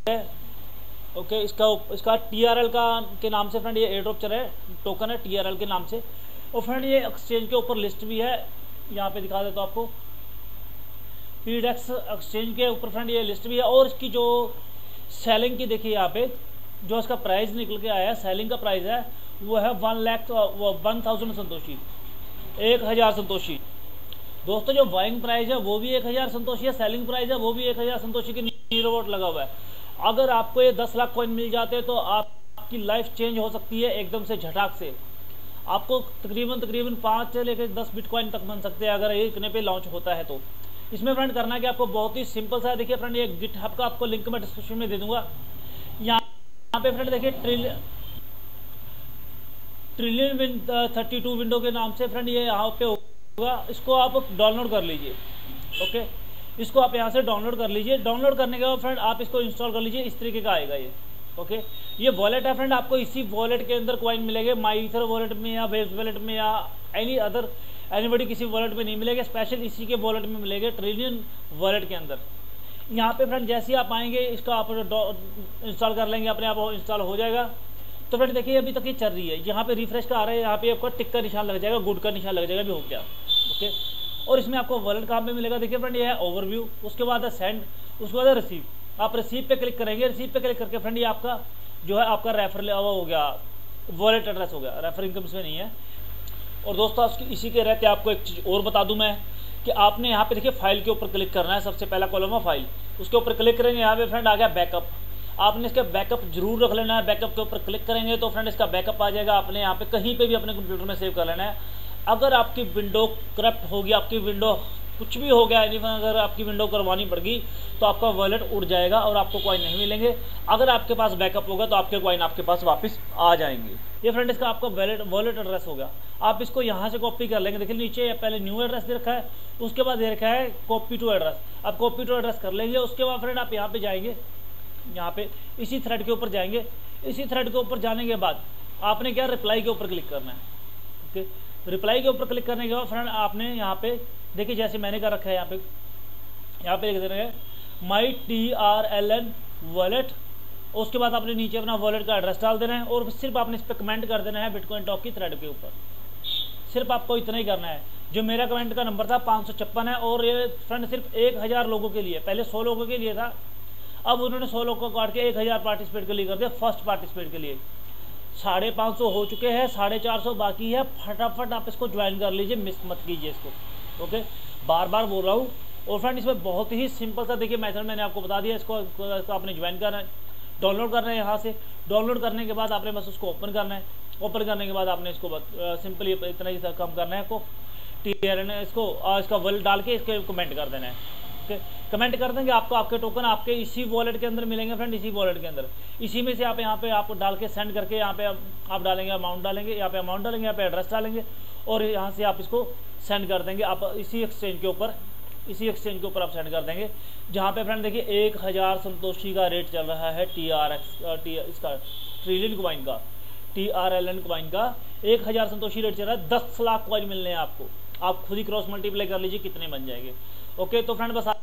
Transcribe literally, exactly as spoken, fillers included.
है। ओके, इसका इसका टी आर एल का के नाम से फ्रेंड ये एयर ड्रॉप चल रहा है, टोकन है टी आर एल के नाम से। और फ्रेंड ये एक्सचेंज के ऊपर लिस्ट भी है, यहाँ पे दिखा देता हूँ आपको। पीडेक्स एक्सचेंज के ऊपर फ्रेंड ये लिस्ट भी है। और इसकी जो सेलिंग की देखिए यहाँ पे जो इसका प्राइस निकल के आया है, सेलिंग का प्राइस है वो है one lakh one thousand satoshi, एक हज़ार संतोषी। दोस्तों जो बाइंग प्राइस है वो भी एक हज़ार संतोषी है, सेलिंग प्राइस है वो भी एक हज़ार संतोषी की नीरो वोट लगा हुआ है। अगर आपको ये दस लाख कॉइन मिल जाते हैं तो आप, आपकी लाइफ चेंज हो सकती है एकदम से झटाक से। आपको तकरीबन तकरीबन पाँच से लेकर दस बिटकॉइन तक बन सकते हैं अगर ये इतने पे लॉन्च होता है तो। इसमें फ्रेंड करना है कि आपको बहुत ही सिंपल सा है। देखिए फ्रेंड ये गिटहब का आपको लिंक मैं डिस्क्रिप्शन में दे दूंगा। यहाँ पे फ्रेंड देखिए trillion trillion win thirty two window के नाम से फ्रेंड ये यहाँ पे होगा। इसको आप डाउनलोड कर लीजिए। ओके, इसको आप यहाँ से डाउनलोड कर लीजिए। डाउनलोड करने के बाद फ्रेंड आप इसको इंस्टॉल कर लीजिए। इस तरीके का आएगा ये। ओके, ये वॉलेट है फ्रेंड, आपको इसी वॉलेट के अंदर कॉइन मिलेंगे। माई ईथर वॉलेट में या वेव्स वॉलेट में या एनी अदर एनीबडी किसी वॉलेट में नहीं मिलेगा, स्पेशल इसी के वॉलेट में मिलेंगे, ट्रिलियन वॉलेट के अंदर। यहाँ पे फ्रेंड जैसे ही आप आएंगे इसको आप इंस्टॉल कर लेंगे, अपने आप इंस्टॉल हो जाएगा। तो फ्रेंड देखिए अभी तक ये चल रही है। यहाँ पे रिफ्रेश का आ रहा है, यहाँ पे आपको टिक का निशान लग जाएगा, गुड का निशान लग जाएगा, भी हो गया। ओके, और इसमें आपको वॉलेट कहाँ पे मिलेगा देखिए फ्रेंड, ये है ओवरव्यू, उसके बाद है सेंड, उसके बाद है रिसीव। आप रिसीव पे क्लिक करेंगे। रिसीव पे क्लिक करके फ्रेंड ये आपका जो है आपका रेफर हो गया, वॉलेट एड्रेस हो गया। रेफर इनकम इसमें नहीं है। और दोस्तों इसी के रहते आपको एक चीज़ और बता दूं मैं कि आपने यहाँ पे देखिए फाइल के ऊपर क्लिक करना है। सबसे पहला कॉलम है फाइल, उसके ऊपर क्लिक करेंगे। यहाँ पे फ्रेंड आ गया बैकअप। आपने इसका बैकअप जरूर रख लेना है। बैकअप के ऊपर क्लिक करेंगे तो फ्रेंड इसका बैकअप आ जाएगा। आपने यहाँ पे कहीं पे भी अपने कंप्यूटर में सेव कर लेना है। अगर आपकी विंडो करप्ट होगी, आपकी विंडो कुछ भी हो गया, अगर आपकी विंडो करवानी पड़ गई तो आपका वॉलेट उड़ जाएगा और आपको कॉइन नहीं मिलेंगे। अगर आपके पास बैकअप होगा तो आपके कॉइन आपके पास वापस आ जाएंगे। ये फ्रेंड इसका आपका वॉलेट वॉलेट एड्रेस हो गया। आप इसको यहाँ से कॉपी कर लेंगे। देखिए नीचे पहले न्यू एड्रेस दे रखा है, उसके बाद दे रखा है कॉपी टू एड्रेस। आप कॉपी टू एड्रेस कर लेंगे। उसके बाद फ्रेंड आप यहाँ पे जाएंगे, यहाँ पे इसी थ्रेड के ऊपर जाएंगे। इसी थ्रेड के ऊपर जाने के बाद आपने क्या रिप्लाई के ऊपर क्लिक करना है। ओके, रिप्लाई के ऊपर क्लिक करने के बाद फ्रेंड आपने यहाँ पे देखिए जैसे मैंने कर रखा है, यहाँ पे यहाँ पे लिख देना है my T R L N wallet. उसके बाद आपने नीचे अपना वॉलेट का एड्रेस डाल देना है और सिर्फ आपने इस पर कमेंट कर देना है बिटकॉइन टॉक की थ्रेड के ऊपर। सिर्फ आपको इतना ही करना है। जो मेरा कमेंट का नंबर था पाँच सौ छप्पन है और ये फ्रेंड सिर्फ एक हज़ार लोगों के लिए, पहले सौ लोगों के लिए था, अब उन्होंने सौ लोगों को काट के एक हज़ार पार्टिसिपेट के लिए कर दिया। फर्स्ट पार्टिसिपेट के लिए साढ़े पाँच सौ हो चुके हैं, साढ़े चार सौ बाकी है। फटाफट आप इसको ज्वाइन कर लीजिए, मिस मत कीजिए इसको। ओके, बार बार बोल रहा हूँ। और फ्रेंड इसमें बहुत ही सिंपल सा देखिए मेथड मैंने आपको बता दिया। इसको, इसको आपने ज्वाइन करना है, डाउनलोड करना है। यहाँ से डाउनलोड करने के बाद आपने बस उसको ओपन करना है। ओपन करने के बाद आपने इसको सिंपली इतना ही कम करना है आपको टी आर एन इसको आ, इसका वॉलेट डाल के इसके कमेंट कर देना है। ओके, कमेंट कर देंगे, आपको आपके टोकन आपके इसी वॉलेट के अंदर मिलेंगे फ्रेंड, इसी वॉलेट के अंदर। इसी में से आप यहाँ पे आप डाल के सेंड करके यहाँ पे आप, आप डालेंगे अमाउंट डालेंगे, यहाँ पे अमाउंट डालेंगे, यहाँ पे एड्रेस डालेंगे और यहाँ से आप इसको सेंड कर देंगे। आप इसी एक्सचेंज के ऊपर इसी एक्सचेंज के ऊपर आप सेंड कर देंगे, जहाँ पे फ्रेंड देखिए एक हज़ार संतोषी का रेट चल रहा है टी आर एक्स टी इसका ट्रिलियन कॉइन का, T R L N coin का एक हज़ार संतोषी रेट चल रहा है। दस लाख कॉइन मिलने हैं आपको। आप खुद ही क्रॉस मल्टीप्लाई कर लीजिए कितने बन जाएंगे। ओके, तो फ्रेंड बस